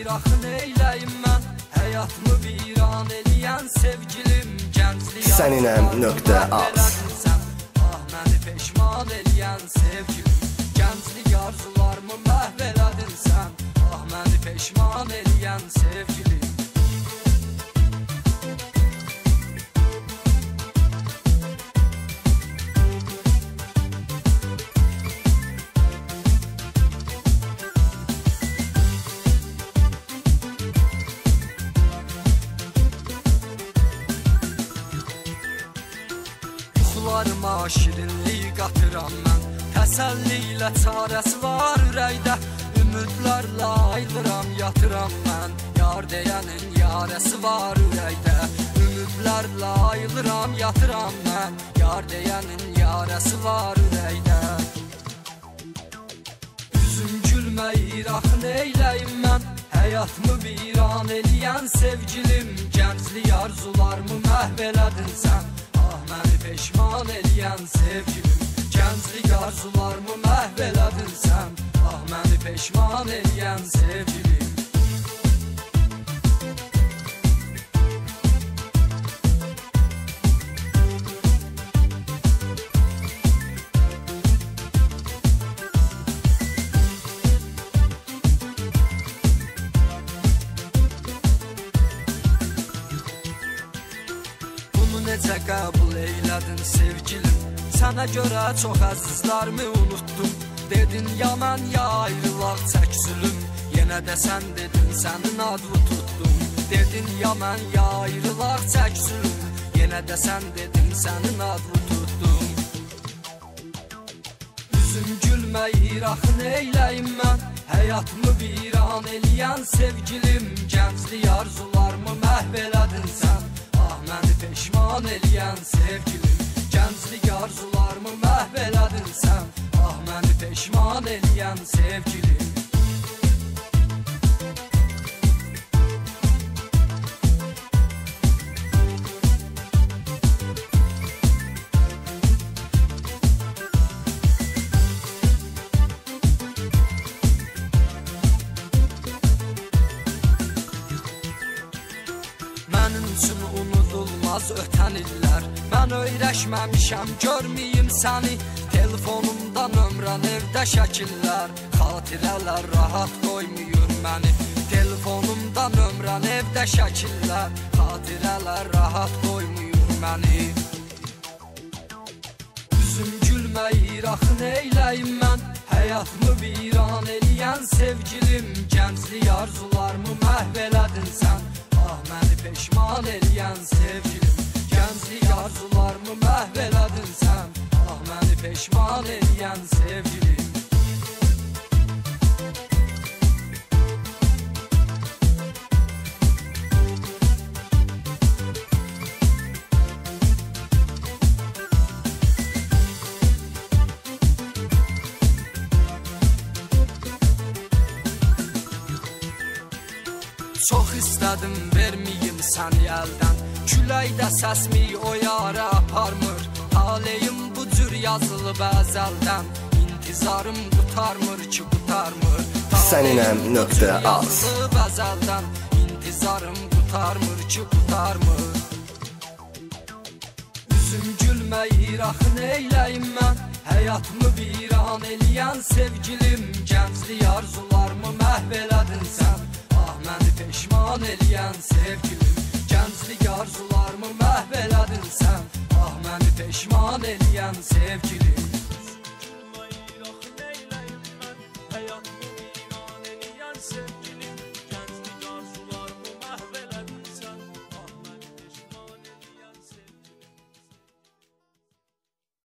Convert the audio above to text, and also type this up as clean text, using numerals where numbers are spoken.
axı neyləyim mən? Həyatımı viran eləyən sevgilim, gənclik Səninəm.az. Ah, məni peşman eləyən sevgilim, gənclik arzularımı məhv elədin sən. Ah, məni peşman eləyən sevgilim. Yuxularıma şirinlik qatıram mən, təsəlli ilə çarəsi var ürəkdə. Ümidlərlə ayılıram, yatıram mən, yar deyənin yarəsi var ürəkdə. Ümidlərlə ayılıram, yatıram mən, yar deyənin yarəsi var ürəkdə. Üzüm gülməyir, axı neyləyim mən? Həyatımı viran eləyən sevgilim, gənclik arzularımı məhv elədin sən. Ah, məni peşman eləyən sevgilim, gənclik arzularımı məhv elədin sən. Ah, məni peşman eləyən sevgilim. Necə qəbul eylədin sevgilim, sənə görə çox əzizlərimi unutdum. Dedin ya mən ya ayrılaq çəksilüm, yenə də sən dedin sənin adını tutdum. Dedin ya mən ya ayrılaq çəksilüm, yenə də sən dedin sənin adını tutdum. Üzüm gülməyir, axı neyləyim mən? Həyatımı viran eləyən sevgilim, gənclik arzularımı məhv elədin sən. Ah, məni peşman eləyən sevgilim, gənclik arzularımı məhv elədin sən. Ah, məni peşman eləyən sevgilim. Mənim üçün unudulmaz ötən illər, mən öyrəşməmişəm, görməyim səni. Telefonumda nömrən, evdə şəkillər, xatirələr rahat qoymuyor məni. Telefonumda nömrən, evdə şəkillər, xatirələr rahat qoymuyor məni. Üzüm gülməyir, axı neyləyim mən? Həyatımı viran eləyən sevgilim, gənclik arzularımı məhv elədin sən. Ah, məni peşman eləyən sevgilim, gənclik arzularımı məhv elədin sən. Ah, məni peşman eləyən sevgilim. Çox istədim verməyim səni əldən, küləkdə səsmi o yara aparmır. Taleyim bu cür yazılıb əzəldən, intizarım qutarmır ki qutarmır. Səninəm.az. Əzəldən, intizarım qutarmır ki qutarmır. Üzüm gülməyir, axı neyləyim mən? Həyatımı viran eləyən sevgilim, gənclik arzularımı məhv elədin sən. Ah, məni peşman eləyən sevgilim, gənclik arzularımı məhv elədin sən. Ah, məni peşman eləyən sevgilim.